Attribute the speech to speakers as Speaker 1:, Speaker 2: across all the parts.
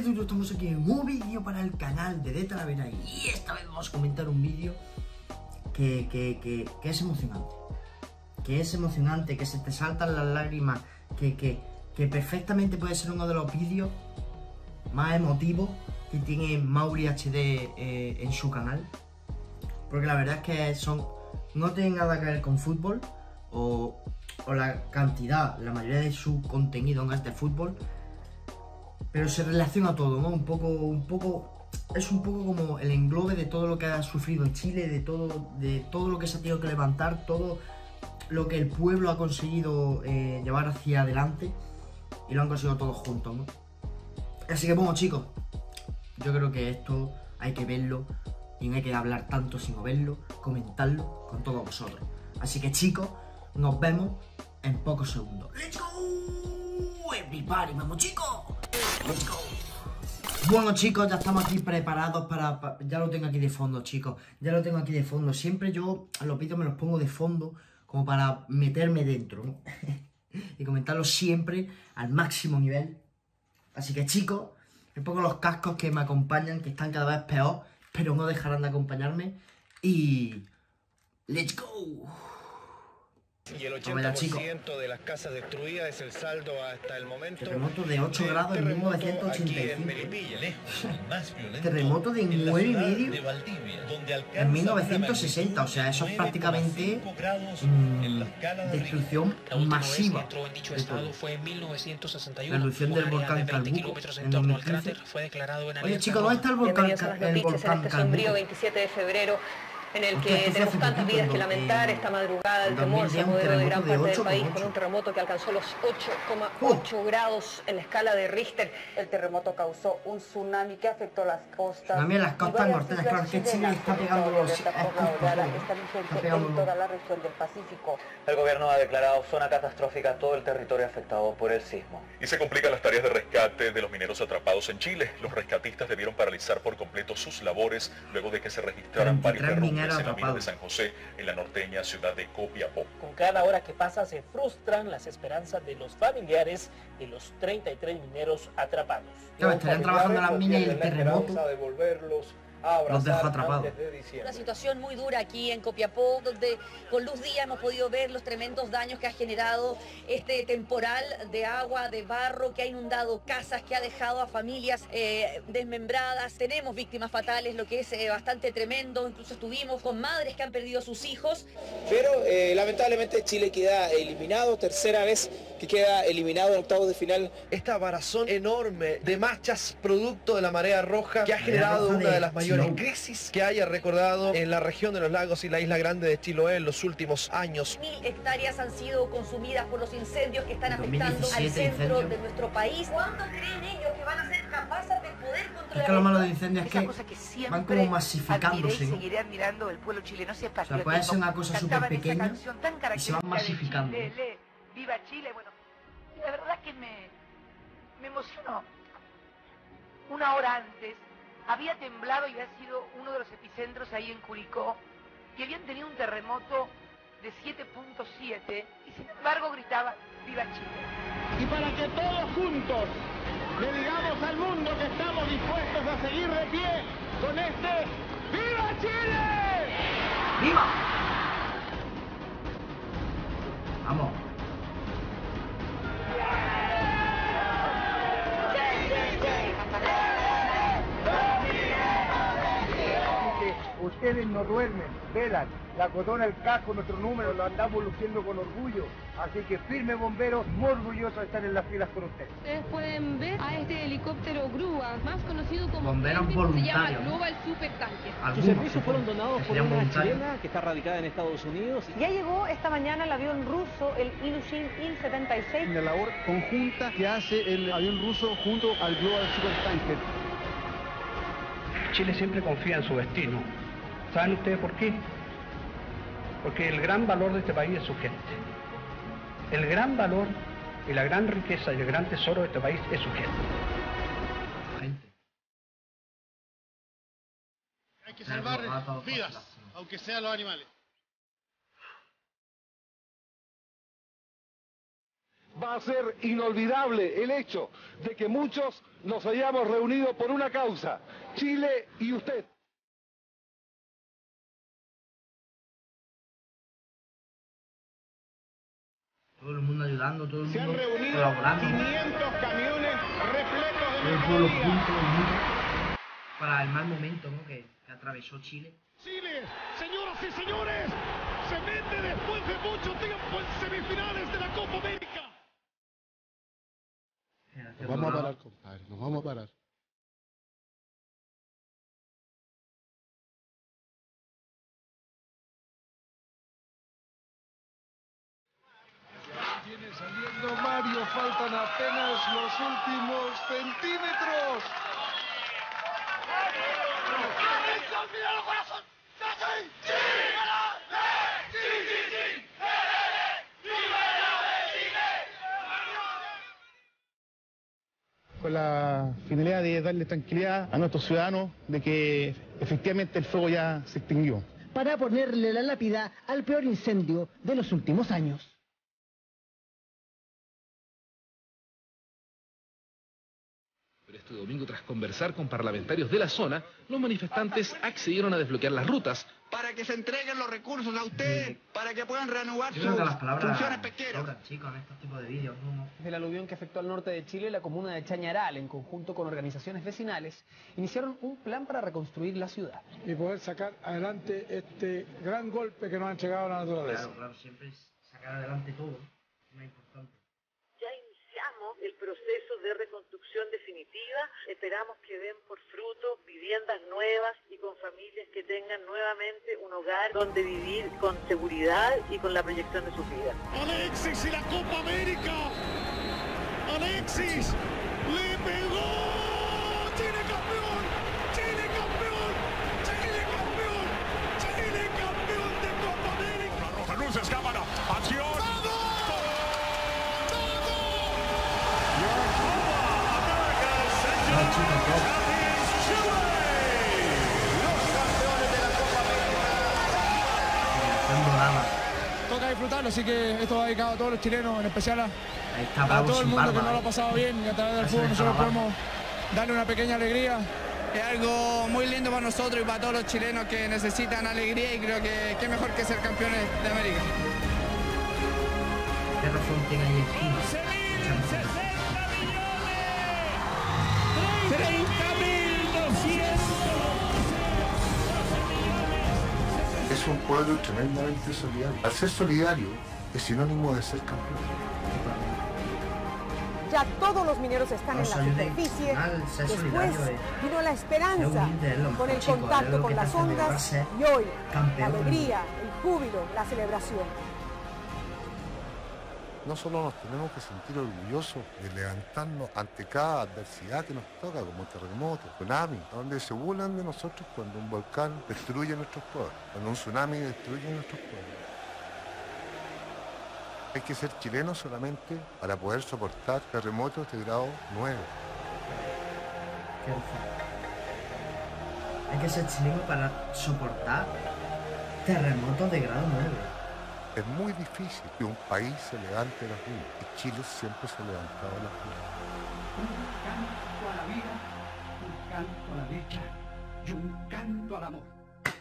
Speaker 1: todos, estamos aquí en un vídeo para el canal de Talavera y esta vez vamos a comentar un vídeo que es emocionante. Que es emocionante, que se te saltan las lágrimas, que perfectamente puede ser uno de los vídeos más emotivos que tiene Mauri HD en su canal. Porque la verdad es que no tienen nada que ver con fútbol o la cantidad, la mayoría de su contenido no es de fútbol, pero se relaciona todo, ¿no? Es un poco como el englobe de todo lo que ha sufrido en Chile, de todo lo que se ha tenido que levantar, todo lo que el pueblo ha conseguido llevar hacia adelante, y lo han conseguido todos juntos, ¿no? Así que bueno, chicos, yo creo que esto hay que verlo y no hay que hablar tanto sino verlo, comentarlo con todos vosotros. Así que chicos, nos vemos en pocos segundos. ¡Let's go! Everybody, vamos chicos. ¡Let's go! Bueno chicos, ya estamos aquí preparados para... Ya lo tengo aquí de fondo, chicos. Ya lo tengo aquí de fondo. Siempre yo a los vídeos me los pongo de fondo como para meterme dentro, ¿no? Y comentarlo siempre al máximo nivel. Así que chicos, me pongo los cascos que me acompañan, que están cada vez peor, pero no dejarán de acompañarme. Y... ¡let's go!
Speaker 2: Y el 80% de las casas destruidas es el saldo hasta el momento.
Speaker 1: Terremoto de 8 grados en 1985. Terremoto de 9,5 en 1960. O sea, eso es prácticamente destrucción masiva de todo. La erupción del volcán Calbuco en 2015. Oye chicos, ¿dónde está el volcán Calbuco?
Speaker 3: 27 de febrero. En el que tenemos tantas vidas que lamentar. Esta madrugada el temor se apoderó de gran parte del país con un terremoto que alcanzó los 8,8 grados en la escala de Richter.
Speaker 4: El terremoto causó un tsunami que afectó las costas.
Speaker 1: Tsunami en las costas norteñas, claro, que Chile está pegando los
Speaker 4: está vigente en toda la región del Pacífico.
Speaker 5: El gobierno ha declarado zona catastrófica todo el territorio afectado por el sismo.
Speaker 6: Y se complican las tareas de rescate de los mineros atrapados en Chile. Los rescatistas debieron paralizar por completo sus labores luego de que se registraran varios derrumbes en la mina de San José, en la norteña ciudad de Copiapó.
Speaker 7: Con cada hora que pasa se frustran las esperanzas de los familiares de los 33 mineros atrapados.
Speaker 1: Claro, estarían trabajando en las minas y el terremoto los deja atrapados.
Speaker 3: Una situación muy dura aquí en Copiapó, donde con luz día hemos podido ver los tremendos daños que ha generado este temporal de agua, de barro, que ha inundado casas, que ha dejado a familias desmembradas. Tenemos víctimas fatales, lo que es bastante tremendo. Incluso estuvimos con madres que han perdido a sus hijos.
Speaker 8: Pero lamentablemente Chile queda eliminado, tercera vez que queda eliminado en octavos de final.
Speaker 9: Esta varazón enorme de manchas producto de la marea roja que ha generado una de las mayores crisis que haya recordado en la región de los lagos y la isla grande de Chiloé en los últimos años.
Speaker 3: 1000 hectáreas han sido consumidas por los incendios que están afectando al centro de nuestro país. ¿Cuándo creen ellos que van a ser capaces de poder controlar?
Speaker 1: Es que lo malo del incendio es que van como masificándose.
Speaker 4: Seguiré admirando el pueblo chileno, si es
Speaker 1: o sea, puede ser una cosa súper pequeña y se van masificando.
Speaker 4: Viva Chile, bueno, la verdad es que me emocionó. Una hora antes había temblado y había sido uno de los epicentros ahí en Curicó, que habían tenido un terremoto de 7.7 y sin embargo gritaban ¡viva Chile!
Speaker 10: Y para que todos juntos le digamos al mundo que estamos dispuestos a seguir de pie con este ¡viva Chile!
Speaker 1: ¡Viva! Vamos.
Speaker 10: Ustedes no duermen, velan, la corona, el casco, nuestro número, lo andamos luciendo con orgullo. Así que firme bomberos, muy orgulloso de estar en las filas con ustedes.
Speaker 11: Ustedes pueden ver a este helicóptero grúa, más conocido como
Speaker 1: bomberos voluntarios.
Speaker 11: Se llama Global Supertanker.
Speaker 7: Sus servicios fueron donados por una chilena que está radicada en Estados Unidos.
Speaker 4: Ya llegó esta mañana el avión ruso, el Ilyushin Il-76.
Speaker 10: La labor conjunta que hace el avión ruso junto al Global Supertanker.
Speaker 12: Chile siempre confía en su destino. ¿Saben ustedes por qué? Porque el gran valor de este país es su gente. El gran valor y la gran riqueza y el gran tesoro de este país es su gente.
Speaker 10: Hay que salvar vidas, aunque sean los animales. va a ser inolvidable el hecho de que muchos nos hayamos reunido por una causa, Chile y usted.
Speaker 1: Todo el mundo ayudando, todo el mundo
Speaker 10: Se han reunido
Speaker 1: colaborando.
Speaker 10: 500 camiones repletos de
Speaker 1: Todos los
Speaker 10: mercancías.
Speaker 1: puntos para el mal momento, ¿no? que atravesó Chile.
Speaker 10: Chile, señoras y señores, se mete después de mucho tiempo en semifinales de la Copa América.
Speaker 13: Nos vamos a parar, compadre, nos vamos a parar.
Speaker 10: Viene saliendo Mario, faltan apenas los últimos centímetros.
Speaker 13: Con la finalidad de darle tranquilidad a nuestros ciudadanos de que efectivamente el fuego ya se extinguió.
Speaker 14: Para ponerle la lápida al peor incendio de los últimos años.
Speaker 15: Pero este domingo, tras conversar con parlamentarios de la zona, los manifestantes accedieron a desbloquear las rutas
Speaker 16: para que se entreguen los recursos a ustedes, para que puedan reanudar
Speaker 1: Yo creo que las
Speaker 16: sus
Speaker 1: palabras
Speaker 16: funciones pesqueras.
Speaker 1: sobran, chicos, en estos tipos de vídeos, ¿no?
Speaker 17: Desde el aluvión que afectó al norte de Chile, la comuna de Chañaral, en conjunto con organizaciones vecinales, iniciaron un plan para reconstruir la ciudad.
Speaker 10: Y poder sacar adelante este gran golpe que nos ha entregado la naturaleza.
Speaker 1: Claro, claro, siempre es sacar adelante todo, es más importante.
Speaker 18: Ya iniciamos el proceso de reconstrucción definitiva, esperamos que den por fruto viviendas nuevas y con familias que tengan nuevamente un hogar donde vivir con seguridad y con la proyección de sus vidas.
Speaker 10: Alexis y la Copa América. Alexis le pegó. Chile campeón. Chile campeón. Chile campeón. Chile campeón de Copa América. La roja, luces, cámara, acción.
Speaker 19: Toca disfrutarlo, así que esto va dedicado a todos los chilenos, en especial a todo el mundo que no lo ha pasado bien, y a través del fútbol nosotros podemos darle una pequeña alegría.
Speaker 17: Es algo muy lindo para nosotros y para todos los chilenos que necesitan alegría, y creo que qué mejor que ser campeones de América.
Speaker 1: ¿Qué razón tiene ahí el Chile?
Speaker 20: 30.200. Es un pueblo tremendamente solidario. Al ser solidario es sinónimo de ser campeón.
Speaker 21: Ya todos los mineros están en la superficie. Después vino la esperanza con el contacto con las ondas y hoy la alegría, el júbilo, la celebración.
Speaker 20: No solo nos tenemos que sentir orgullosos de levantarnos ante cada adversidad que nos toca, como terremotos, tsunami, donde se burlan de nosotros cuando un volcán destruye nuestros pueblos, cuando un tsunami destruye nuestros pueblos. Hay que ser chileno solamente para poder soportar terremotos de grado 9.
Speaker 1: Hay que ser chileno para soportar terremotos de grado 9.
Speaker 20: Es muy difícil que un país se levante de las ruinas, y Chile siempre se ha levantado de las ruinas.
Speaker 22: Un canto a la vida, un canto a la dicha y un canto al amor.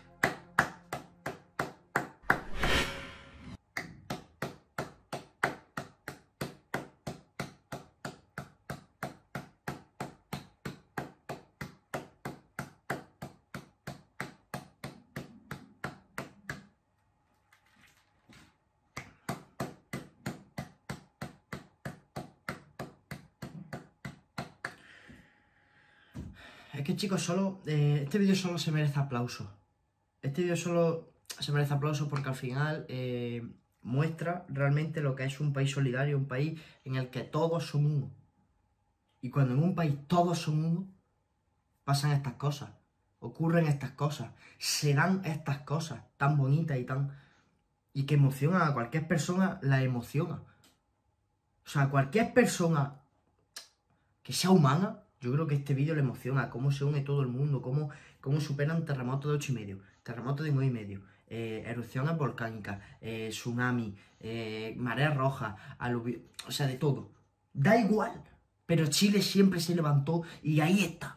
Speaker 1: Es que chicos, solo este vídeo solo se merece aplausos. Este vídeo solo se merece aplausos porque al final muestra realmente lo que es un país solidario, un país en el que todos son uno. Y cuando en un país todos son uno, pasan estas cosas, ocurren estas cosas, se dan estas cosas tan bonitas y que emocionan a cualquier persona, la emociona. O sea, cualquier persona que sea humana, yo creo que este vídeo le emociona, cómo se une todo el mundo, cómo superan terremotos de 8,5, terremotos de 9,5, erupciones volcánicas, tsunami, marea roja, o sea, de todo. Da igual, pero Chile siempre se levantó y ahí está.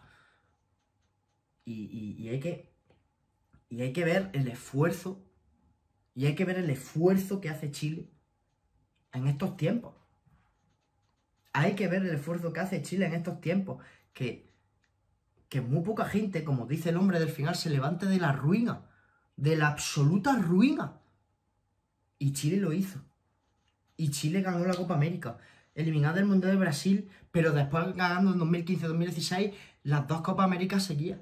Speaker 1: Y hay que ver el esfuerzo, que hace Chile en estos tiempos. Hay que ver el esfuerzo que hace Chile en estos tiempos, que muy poca gente, como dice el hombre del final, se levante de la ruina, de la absoluta ruina. Y Chile lo hizo. Y Chile ganó la Copa América, eliminada del Mundial de Brasil, pero después ganando en 2015-2016 las 2 Copas Américas seguidas.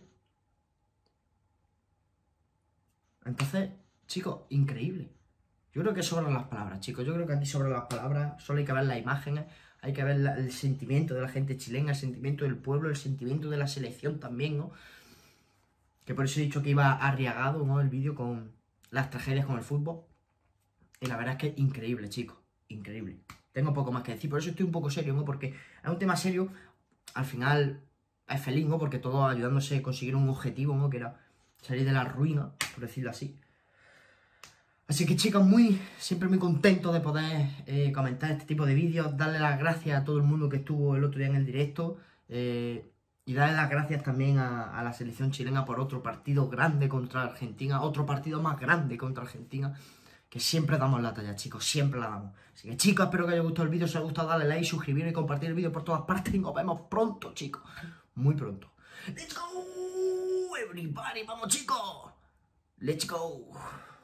Speaker 1: Entonces, chicos, increíble. Yo creo que sobran las palabras, chicos. Yo creo que aquí sobran las palabras. Solo hay que ver las imágenes. Hay que ver el sentimiento de la gente chilena, el sentimiento del pueblo, el sentimiento de la selección también, ¿no? Que por eso he dicho que iba arriagado, ¿no? El vídeo con las tragedias con el fútbol. Y la verdad es que increíble, chicos. Increíble. Tengo poco más que decir. Por eso estoy un poco serio, ¿no? Porque es un tema serio. Al final es feliz, ¿no? Porque todos ayudándose a conseguir un objetivo, ¿no? Que era salir de la ruina, por decirlo así. Así que, chicos, siempre muy contento de poder comentar este tipo de vídeos. Darle las gracias a todo el mundo que estuvo el otro día en el directo. Y darle las gracias también a la selección chilena por otro partido grande contra Argentina. Otro partido más grande contra Argentina. Que siempre damos la talla, chicos. Siempre la damos. Así que, chicos, espero que os haya gustado el vídeo. Si os ha gustado, darle like, suscribiros y compartir el vídeo por todas partes. Y nos vemos pronto, chicos. Muy pronto. ¡Let's go, everybody! ¡Vamos, chicos! ¡Let's go!